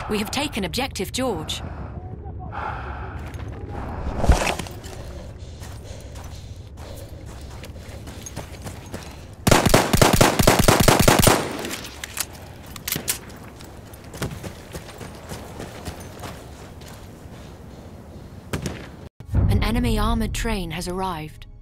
We have taken Objective George. An enemy armored train has arrived.